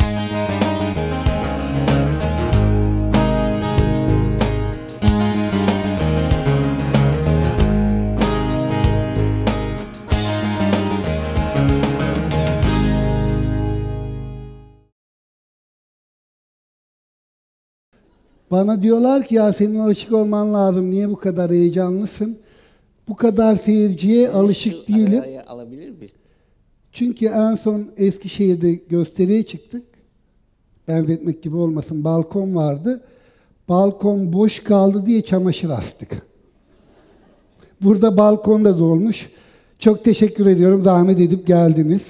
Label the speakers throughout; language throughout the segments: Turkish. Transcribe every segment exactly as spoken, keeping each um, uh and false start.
Speaker 1: Bana diyorlar ki ya senin alışık olman lazım. Niye bu kadar heyecanlısın? Bu kadar seyirciye alışık değilim.
Speaker 2: Araya alabilir miyiz?
Speaker 1: Çünkü en son Eskişehir'de gösteriye çıktık. Benzetmek gibi olmasın. Balkon vardı. Balkon boş kaldı diye çamaşır astık. Burada balkon da dolmuş. Çok teşekkür ediyorum. Zahmet edip geldiniz.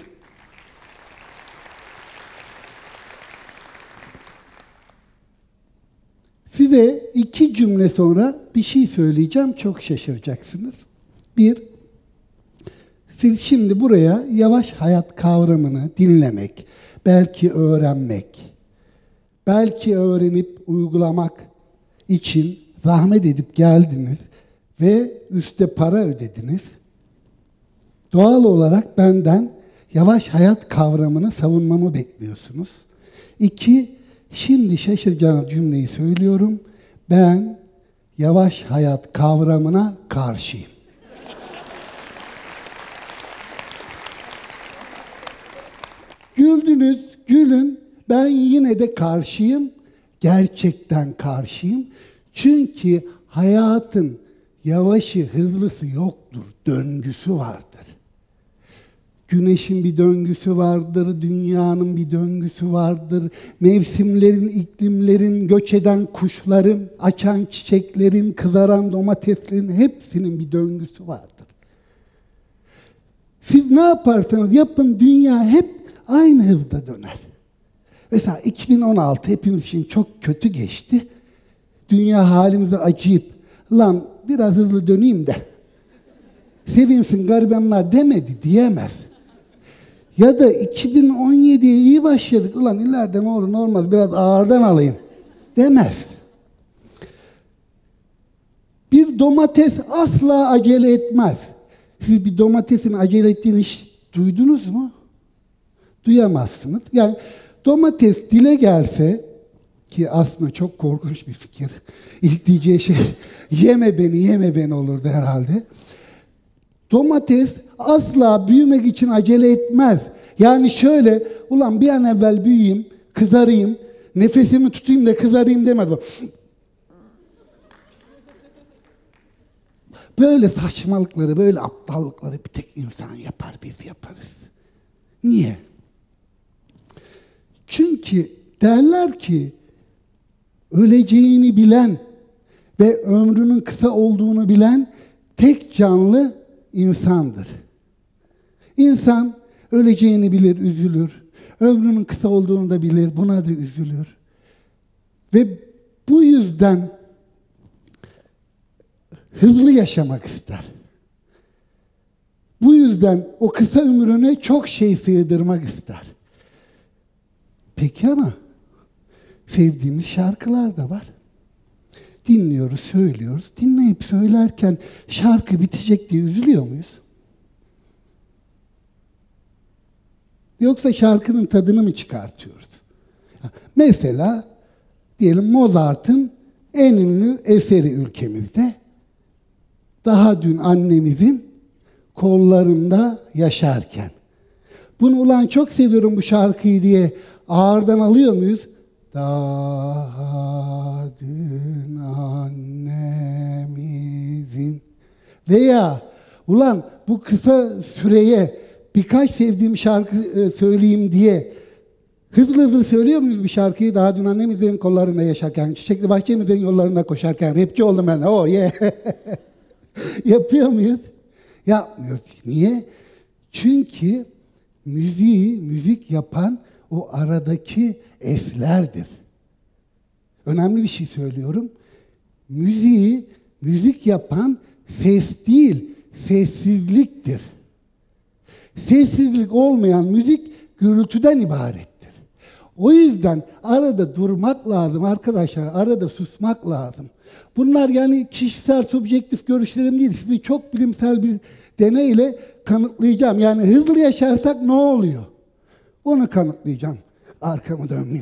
Speaker 1: Size iki cümle sonra bir şey söyleyeceğim. Çok şaşıracaksınız. Bir, siz şimdi buraya yavaş hayat kavramını dinlemek, belki öğrenmek, belki öğrenip uygulamak için zahmet edip geldiniz ve üste para ödediniz. Doğal olarak benden yavaş hayat kavramını savunmamı bekliyorsunuz. İki, şimdi şaşıracağınız cümleyi söylüyorum. Ben yavaş hayat kavramına karşıyım. Güldünüz, gülün. Ben yine de karşıyım. Gerçekten karşıyım. Çünkü hayatın yavaşı, hızlısı yoktur. Döngüsü vardır. Güneşin bir döngüsü vardır, dünyanın bir döngüsü vardır. Mevsimlerin, iklimlerin, göç eden kuşların, açan çiçeklerin, kızaran domateslerin hepsinin bir döngüsü vardır. Siz ne yaparsanız yapın dünya hep aynı hızda döner. Mesela iki bin on altı hepimiz için çok kötü geçti. Dünya halimize acıyıp, lan biraz hızlı döneyim de sevinsin garibanlar demedi, diyemez. Ya da iki bin on yediye iyi başladık, ulan ileride ne olur ne olmaz biraz ağırdan alayım demez. Bir domates asla acele etmez. Siz bir domatesin acele ettiğini hiç duydunuz mu? Duyamazsınız. Yani domates dile gelse, ki aslında çok korkunç bir fikir. İlk diyeceği şey yeme beni, yeme beni olurdu herhalde. Domates asla büyümek için acele etmez. Yani şöyle, ulan bir an evvel büyüyeyim, kızarayım, nefesimi tutayım da kızarayım demez o. Böyle saçmalıkları, böyle aptallıkları bir tek insan yapar, biz yaparız. Niye? Çünkü derler ki, öleceğini bilen ve ömrünün kısa olduğunu bilen tek canlı insandır. İnsan öleceğini bilir, üzülür. Ömrünün kısa olduğunu da bilir, buna da üzülür. Ve bu yüzden hızlı yaşamak ister. Bu yüzden o kısa ömrüne çok şey sığdırmak ister. Peki ama sevdiğimiz şarkılar da var. Dinliyoruz, söylüyoruz. Dinleyip söylerken şarkı bitecek diye üzülüyor muyuz? Yoksa şarkının tadını mı çıkartıyoruz? Mesela diyelim Mozart'ın en ünlü eseri ülkemizde. Daha dün annemizin kollarında yaşarken. Bunu ulan çok seviyorum bu şarkıyı diye ağırdan alıyor muyuz? Daha dün annemizin. Veya ulan bu kısa süreye birkaç sevdiğim şarkı söyleyeyim diye hızlı hızlı söylüyor muyuz bir şarkıyı? Daha dün annemizin kollarında yaşarken, çiçekli bahçemizin yollarında koşarken, rapçi oldum ben, oh yeah. Yapıyor muyuz? Yapmıyoruz. Niye? Çünkü müziği, müzik yapan o aradaki eslerdir. Önemli bir şey söylüyorum. Müziği, müzik yapan ses değil, sessizliktir. Sessizlik olmayan müzik gürültüden ibarettir. O yüzden arada durmak lazım arkadaşlar, arada susmak lazım. Bunlar yani kişisel, subjektif görüşlerim değil. Sizi çok bilimsel bir deneyle kanıtlayacağım. Yani hızlı yaşarsak ne oluyor? Onu kanıtlayacağım. Arkamı dönmeyeyim.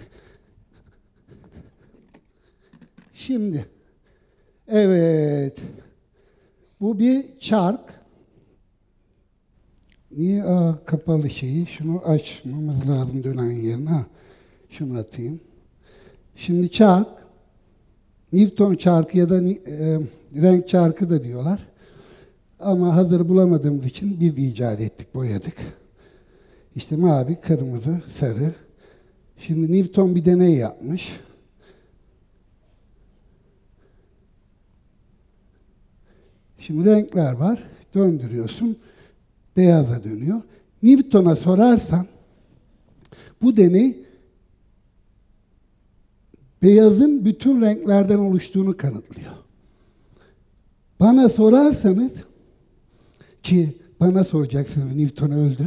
Speaker 1: Şimdi, evet, bu bir çark. Niye Aa, kapalı şeyi? Şunu açmamız lazım dönen yerine. Ha, şunu atayım. Şimdi çark, Newton çarkı ya da e, renk çarkı da diyorlar. Ama hazır bulamadığımız için biz icat ettik, boyadık. İşte mavi, kırmızı, sarı. Şimdi Newton bir deney yapmış. Şimdi renkler var. Döndürüyorsun. Beyaza dönüyor. Newton'a sorarsan bu deney beyazın bütün renklerden oluştuğunu kanıtlıyor. Bana sorarsanız, ki bana soracaksınız, Newton öldü.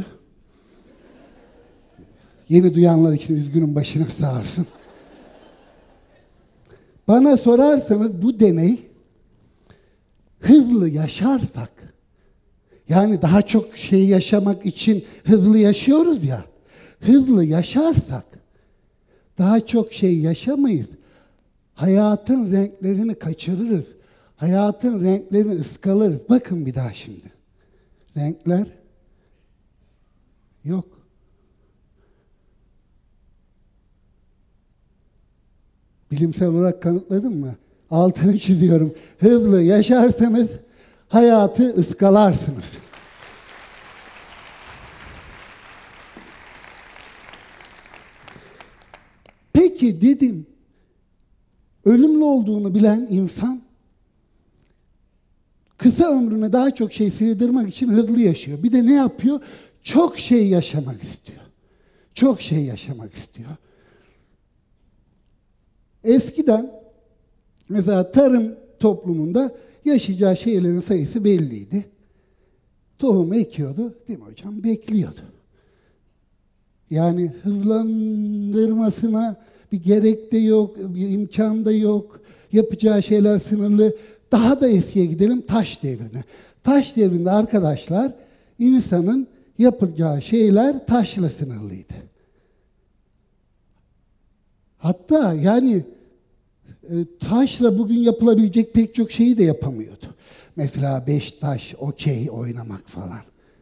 Speaker 1: Yeni duyanlar için üzgünüm, başınız sağ olsun. Bana sorarsanız bu deney hızlı yaşarsak, yani daha çok şey yaşamak için hızlı yaşıyoruz ya, hızlı yaşarsak daha çok şey yaşamayız. Hayatın renklerini kaçırırız. Hayatın renklerini ıskalarız. Bakın bir daha şimdi. Renkler yok. Bilimsel olarak kanıtladım mı? Altını çiziyorum. Hızlı yaşarsanız hayatı ıskalarsınız. Peki dedim, ölümlü olduğunu bilen insan kısa ömrüne daha çok şey sığdırmak için hızlı yaşıyor. Bir de ne yapıyor? Çok şey yaşamak istiyor. Çok şey yaşamak istiyor. Eskiden mesela tarım toplumunda yaşayacağı şeylerin sayısı belliydi. Tohum ekiyordu, değil mi hocam? Bekliyordu. Yani hızlandırmasına bir gerek de yok, bir imkan da yok. Yapacağı şeyler sınırlı. Daha da eskiye gidelim, taş devrine. Taş devrinde arkadaşlar, insanın yapacağı şeyler taşla sınırlıydı. Hatta yani e, taşla bugün yapılabilecek pek çok şeyi de yapamıyordu. Mesela beş taş, okey oynamak falan.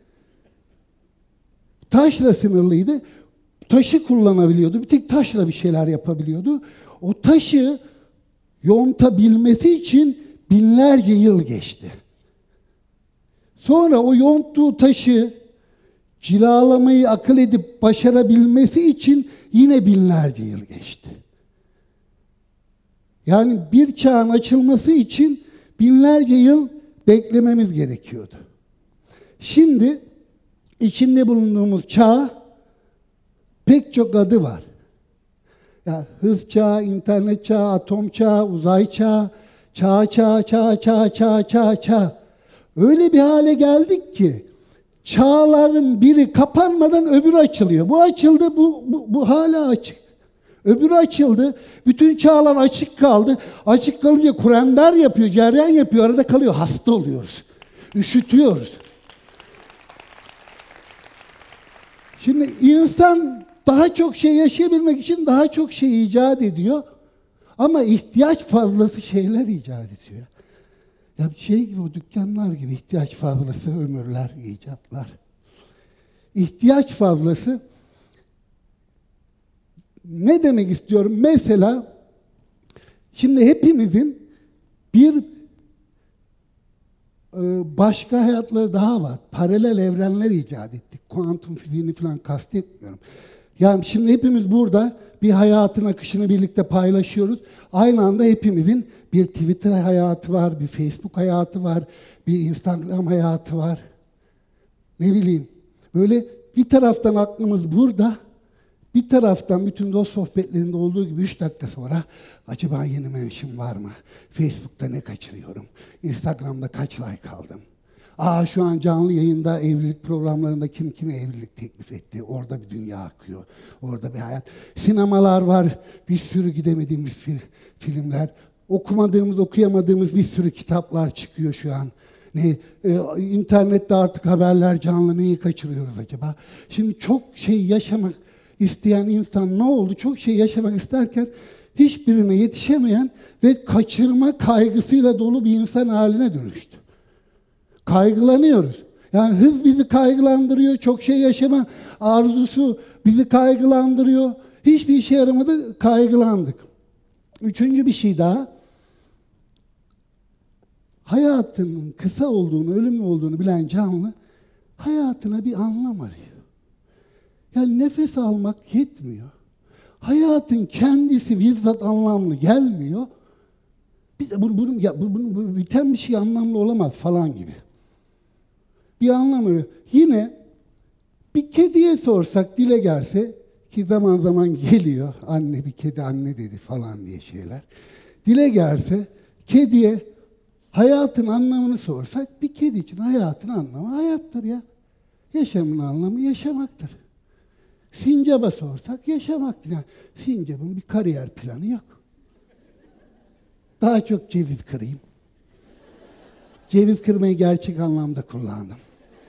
Speaker 1: Taşla sınırlıydı. Taşı kullanabiliyordu. Bir tek taşla bir şeyler yapabiliyordu. O taşı yontabilmesi için binlerce yıl geçti. Sonra o yonttuğu taşı cilalamayı akıl edip başarabilmesi için yine binlerce yıl geçti. Yani bir çağın açılması için binlerce yıl beklememiz gerekiyordu. Şimdi içinde bulunduğumuz çağ pek çok adı var. Ya hız çağı, internet çağı, atom çağı, uzay çağı, çağ çağ çağ çağ çağ çağ çağ. Öyle bir hale geldik ki çağların biri kapanmadan öbürü açılıyor. Bu açıldı, bu, bu, bu hala açık. Öbürü açıldı, bütün çağlar açık kaldı. Açık kalınca kurender yapıyor, ceryan yapıyor, arada kalıyor. Hasta oluyoruz, üşütüyoruz. Şimdi insan daha çok şey yaşayabilmek için daha çok şey icat ediyor. Ama ihtiyaç fazlası şeyler icat ediyor. Ya şey gibi, o dükkanlar gibi ihtiyaç fazlası ömürler, icatlar. İhtiyaç fazlası ne demek istiyorum? Mesela şimdi hepimizin bir başka hayatları daha var. Paralel evrenler icat ettik. Kuantum fiziğini falan kastetmiyorum. Yani şimdi hepimiz burada bir hayatın akışını birlikte paylaşıyoruz. Aynı anda hepimizin bir Twitter hayatı var, bir Facebook hayatı var, bir Instagram hayatı var. Ne bileyim. Böyle bir taraftan aklımız burada, bir taraftan bütün dost sohbetlerinde olduğu gibi üç dakika sonra acaba yeni mention var mı? Facebook'ta ne kaçırıyorum? Instagram'da kaç like aldım? Aa şu an canlı yayında evlilik programlarında kim kime evlilik teklif etti? Orada bir dünya akıyor. Orada bir hayat. Sinemalar var. Bir sürü gidemediğimiz fil, filmler. Okumadığımız, okuyamadığımız bir sürü kitaplar çıkıyor şu an. Ne, e, internette artık haberler canlı, neyi kaçırıyoruz acaba? Şimdi çok şey yaşamak isteyen insan ne oldu? Çok şey yaşamak isterken hiçbirine yetişemeyen ve kaçırma kaygısıyla dolu bir insan haline dönüştü. Kaygılanıyoruz. Yani hız bizi kaygılandırıyor, çok şey yaşama arzusu bizi kaygılandırıyor. Hiçbir işe yaramadı, kaygılandık. Üçüncü bir şey daha. Hayatının kısa olduğunu, ölümlü olduğunu bilen canlı hayatına bir anlam arıyor. Yani nefes almak yetmiyor. Hayatın kendisi bizzat anlamlı gelmiyor. Bir de bunun, bunun, ya, bunun, bunun biten bir şey anlamlı olamaz falan gibi. Bir anlam arıyor. Yine bir kediye sorsak, dile gelse, ki zaman zaman geliyor, anne bir kedi anne dedi falan diye şeyler. Dile gelse, kediye hayatın anlamını sorsak, bir kedi için hayatın anlamı hayattır ya. Yaşamın anlamı yaşamaktır. Sincaba sorsak yaşamaktır. Yani sincabın bir kariyer planı yok. Daha çok ceviz kırayım. Ceviz kırmayı gerçek anlamda kullandım.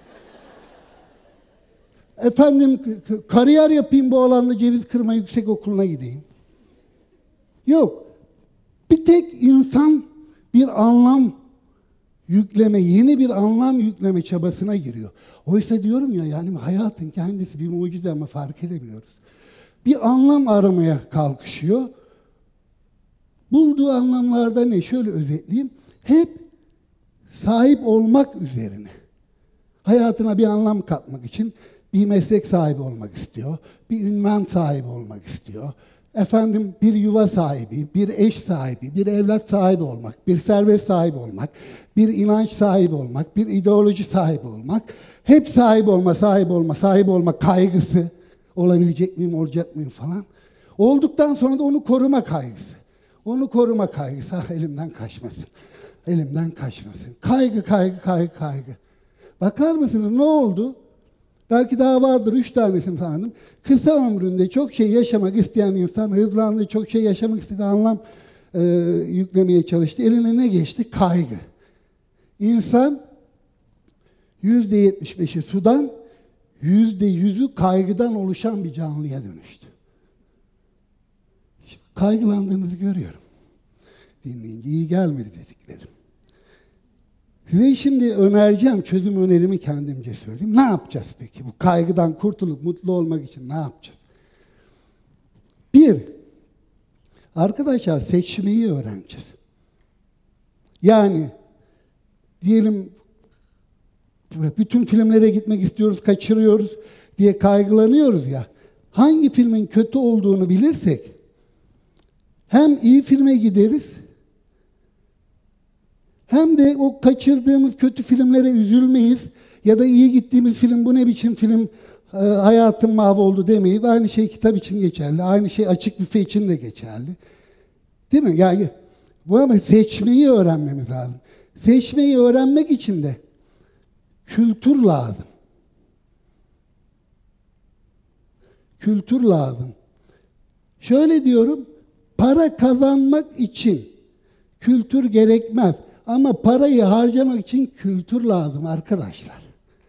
Speaker 1: Efendim kariyer yapayım bu alanda, ceviz kırma yüksek okuluna gideyim. Yok. Bir tek insan bir anlam yükleme, yeni bir anlam yükleme çabasına giriyor. Oysa diyorum ya, yani hayatın kendisi bir mucize ama fark edemiyoruz. Bir anlam aramaya kalkışıyor. Bulduğu anlamlarda ne? Şöyle özetleyeyim. Hep sahip olmak üzerine. Hayatına bir anlam katmak için bir meslek sahibi olmak istiyor. Bir ünvan sahibi olmak istiyor. Efendim bir yuva sahibi, bir eş sahibi, bir evlat sahibi olmak, bir servet sahibi olmak, bir inanç sahibi olmak, bir ideoloji sahibi olmak. Hep sahip olma, sahip olma, sahip olma kaygısı. Olabilecek miyim, olacak mıyım falan. Olduktan sonra da onu koruma kaygısı. Onu koruma kaygısı. Ah, elimden kaçmasın. Elimden kaçmasın. Kaygı, kaygı, kaygı, kaygı. Bakar mısınız ne oldu? Belki daha vardır, üç tanesini sandım. Kısa ömründe çok şey yaşamak isteyen insan hızlandı, çok şey yaşamak istediği anlam e, yüklemeye çalıştı. Eline ne geçti? Kaygı. İnsan yüzde yetmiş beşi sudan, yüzde yüzü kaygıdan oluşan bir canlıya dönüştü. Kaygılandığınızı görüyorum. Dinleyince iyi gelmedi dediklerim. Size şimdi önereceğim, çözüm önerimi kendimce söyleyeyim. Ne yapacağız peki? Bu kaygıdan kurtulup mutlu olmak için ne yapacağız? Bir, arkadaşlar seçmeyi öğreneceğiz. Yani diyelim bütün filmlere gitmek istiyoruz, kaçırıyoruz diye kaygılanıyoruz ya. Hangi filmin kötü olduğunu bilirsek hem iyi filme gideriz, hem de o kaçırdığımız kötü filmlere üzülmeyiz ya da iyi gittiğimiz film bu ne biçim film, e, hayatım mahvoldu demeyiz. Aynı şey kitap için geçerli, aynı şey açık büfe için de geçerli. Değil mi? Yani bu ama seçmeyi öğrenmemiz lazım. Seçmeyi öğrenmek için de kültür lazım. Kültür lazım. Şöyle diyorum, para kazanmak için kültür gerekmez. Ama parayı harcamak için kültür lazım arkadaşlar.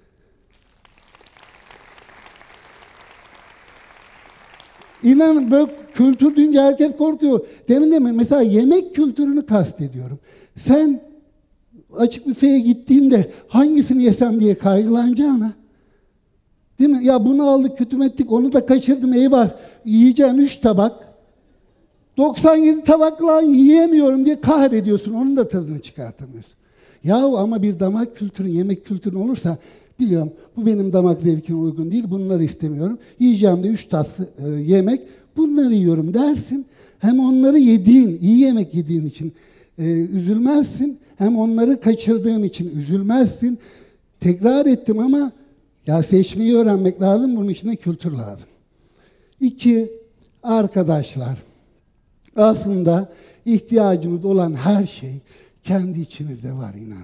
Speaker 1: İnanın böyle kültür deyince herkes korkuyor. Demin de mi? Mesela yemek kültürünü kastediyorum. Sen açık büfeye gittiğinde hangisini yesem diye kaygılanacağına, değil mi? Ya bunu aldık, kötü ettik, onu da kaçırdım, eyvah. Yiyeceğim üç tabak. doksan yedi tabakla yiyemiyorum diye kahrediyorsun. Onun da tadını çıkartamıyorsun. Yahu ama bir damak kültürün, yemek kültürün olursa, biliyorum bu benim damak zevkime uygun değil, bunları istemiyorum. Yiyeceğim de üç tatlı e, yemek, bunları yiyorum dersin. Hem onları yediğin, iyi yemek yediğin için e, üzülmezsin. Hem onları kaçırdığın için üzülmezsin. Tekrar ettim ama ya seçmeyi öğrenmek lazım, bunun için de kültür lazım. İki, arkadaşlar, aslında ihtiyacımız olan her şey kendi içimizde var, inanın.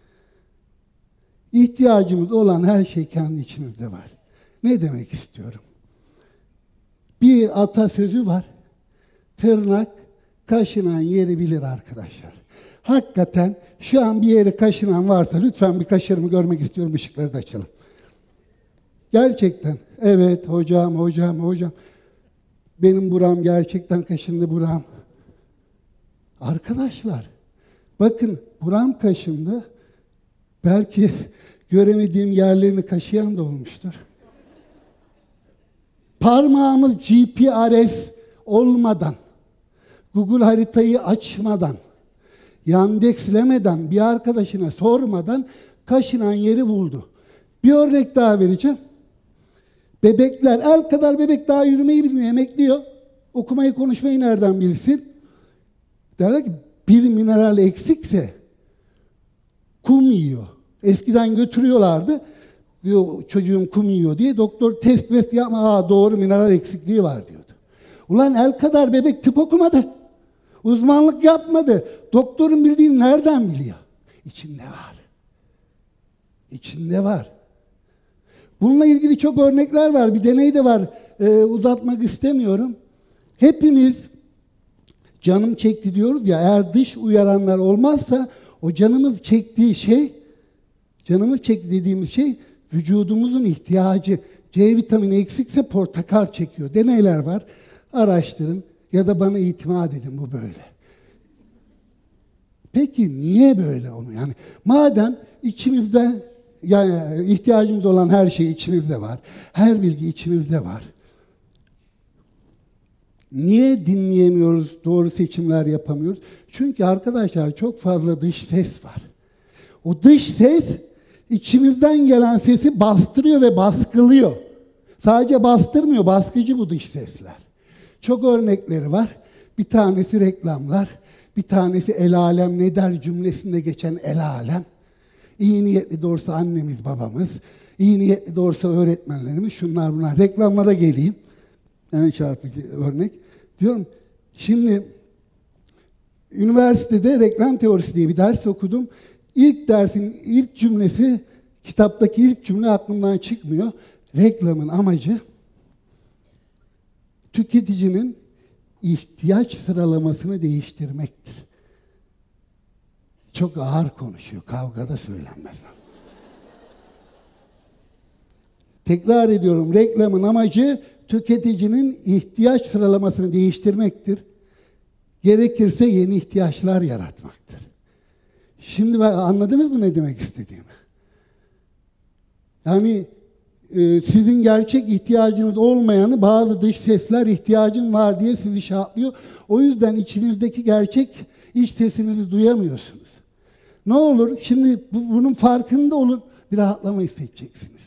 Speaker 1: İhtiyacımız olan her şey kendi içimizde var. Ne demek istiyorum? Bir atasözü var. Tırnak kaşınan yeri bilir arkadaşlar. Hakikaten şu an bir yeri kaşınan varsa lütfen bir kaşlarımı görmek istiyorum, ışıkları da açalım. Gerçekten. Evet hocam, hocam, hocam. Benim buram gerçekten kaşındı buram. Arkadaşlar, bakın buram kaşındı. Belki göremediğim yerlerini kaşıyan da olmuştur. Parmağımız G P R S olmadan, Google haritayı açmadan, Yandex'lemeden, bir arkadaşına sormadan kaşınan yeri buldu. Bir örnek daha vereceğim. Bebekler, el kadar bebek daha yürümeyi bilmiyor, emekliyor. Okumayı, konuşmayı nereden bilsin? Derler ki bir mineral eksikse kum yiyor. Eskiden götürüyorlardı. Diyor, çocuğum kum yiyor diye. Doktor test met yapma, aa, doğru mineral eksikliği var diyordu. Ulan el kadar bebek tıp okumadı. Uzmanlık yapmadı. Doktorun bildiğini nereden biliyor? İçinde var. İçinde var. Bununla ilgili çok örnekler var. Bir deney de var. Ee, uzatmak istemiyorum. Hepimiz canım çekti diyoruz ya, eğer dış uyaranlar olmazsa o canımız çektiği şey, canımız çekti dediğimiz şey vücudumuzun ihtiyacı. C vitamini eksikse portakal çekiyor. Deneyler var. Araştırın ya da bana itimat edin, bu böyle. Peki niye böyle onu? Yani madem içimizde, yani ihtiyacımız olan her şey içimizde var. Her bilgi içimizde var. Niye dinleyemiyoruz, doğru seçimler yapamıyoruz? Çünkü arkadaşlar çok fazla dış ses var. O dış ses içimizden gelen sesi bastırıyor ve baskılıyor. Sadece bastırmıyor, baskıcı bu dış sesler. Çok örnekleri var. Bir tanesi reklamlar, bir tanesi el alem ne der cümlesinde geçen el alem. İyi niyetli de olsa annemiz, babamız, iyi niyetli de olsa öğretmenlerimiz, şunlar bunlar. Reklamlara geleyim. En çarpıcı örnek. Diyorum, şimdi üniversitede reklam teorisi diye bir ders okudum. İlk dersin ilk cümlesi, kitaptaki ilk cümle aklımdan çıkmıyor. Reklamın amacı tüketicinin ihtiyaç sıralamasını değiştirmektir. Çok ağır konuşuyor, kavgada söylenmez. Tekrar ediyorum, reklamın amacı tüketicinin ihtiyaç sıralamasını değiştirmektir. Gerekirse yeni ihtiyaçlar yaratmaktır. Şimdi anladınız mı ne demek istediğimi? Yani e, sizin gerçek ihtiyacınız olmayanı bazı dış sesler ihtiyacın var diye sizi şartlıyor. O yüzden içinizdeki gerçek iç sesinizi duyamıyorsunuz. Ne olur? Şimdi bu, bunun farkında olun. Bir rahatlama hissedeceksiniz.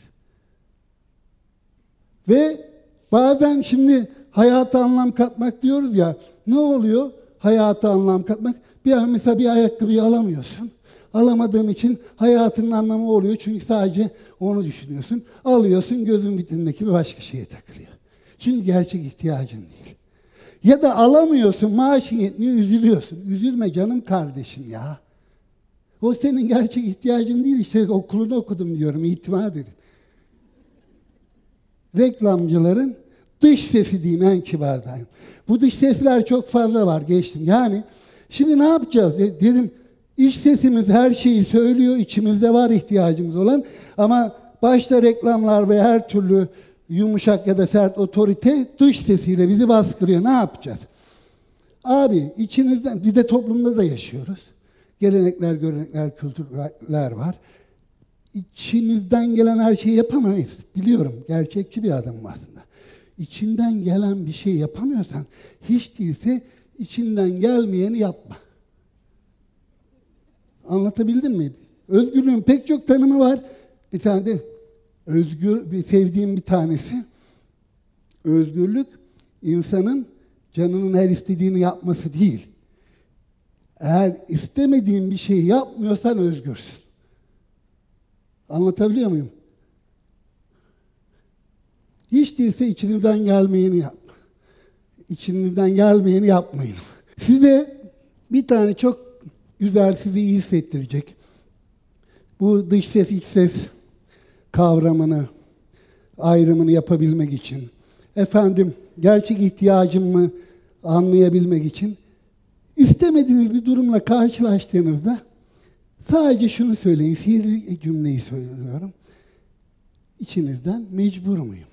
Speaker 1: Ve bazen şimdi hayata anlam katmak diyoruz ya. Ne oluyor? Hayata anlam katmak. Bir an mesela bir ayakkabıyı alamıyorsun. Alamadığın için hayatının anlamı oluyor. Çünkü sadece onu düşünüyorsun. Alıyorsun, gözün vitrinindeki bir başka şeye takılıyor. Çünkü gerçek ihtiyacın değil. Ya da alamıyorsun, maaşın yetmiyor, üzülüyorsun. Üzülme canım kardeşim ya. O senin gerçek ihtiyacın değil. İşte okulunu okudum diyorum, itimat edin. Reklamcıların dış sesi diyeyim, en kibardayım. Bu dış sesler çok fazla var, geçtim. Yani şimdi ne yapacağız? Dedim, iç sesimiz her şeyi söylüyor, içimizde var ihtiyacımız olan. Ama başta reklamlar ve her türlü yumuşak ya da sert otorite dış sesiyle bizi baskılıyor. Ne yapacağız? Abi içinizden, bir de toplumda da yaşıyoruz. Gelenekler, görenekler, kültürler var. İçinizden gelen her şeyi yapamayız. Biliyorum, gerçekçi bir adamım aslında. İçinden gelen bir şey yapamıyorsan, hiç değilse içinden gelmeyeni yapma. Anlatabildim mi? Özgürlüğün pek çok tanımı var. Bir tane de özgür, bir sevdiğim bir tanesi. Özgürlük, insanın canının her istediğini yapması değil. Eğer istemediğin bir şeyi yapmıyorsan özgürsün. Anlatabiliyor muyum? Hiç değilse içinizden gelmeyeni yapma. İçinizden gelmeyeni yapmayın. Size bir tane çok güzel, sizi iyi hissettirecek, bu dış ses, iç ses kavramını, ayrımını yapabilmek için, efendim gerçek ihtiyacımı anlayabilmek için, istemediğiniz bir durumla karşılaştığınızda sadece şunu söyleyin, sihirli cümleyi söylüyorum. İçinizden mecbur muyum?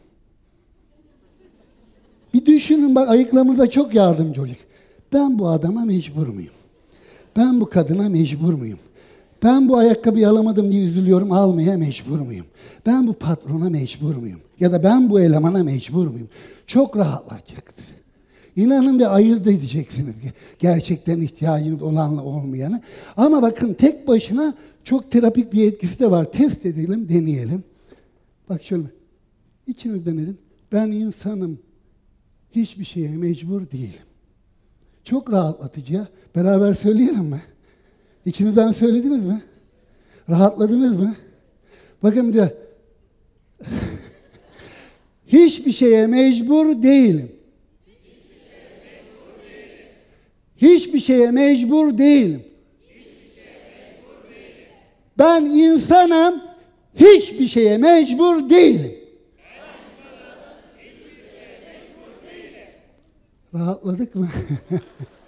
Speaker 1: Bir düşünün bak, ayıklamada çok yardımcı olacak. Ben bu adama mecbur muyum? Ben bu kadına mecbur muyum? Ben bu ayakkabıyı alamadım diye üzülüyorum, almaya mecbur muyum? Ben bu patrona mecbur muyum? Ya da ben bu elemana mecbur muyum? Çok rahatlatacaksınız. İnanın bir ayırt edeceksiniz gerçekten ihtiyacınız olanla olmayanı. Ama bakın tek başına çok terapik bir etkisi de var. Test edelim, deneyelim. Bak şöyle, içinizden edin. Ben insanım, hiçbir şeye mecbur değilim. Çok rahatlatıcı ya. Beraber söyleyelim mi? İçinizden söylediniz mi? Rahatladınız mı? Bakın bir de hiçbir şeye mecbur değilim. Hiçbir şeye mecbur değilim. Ben insanım, hiçbir şeye mecbur değilim. Rahatladık mı?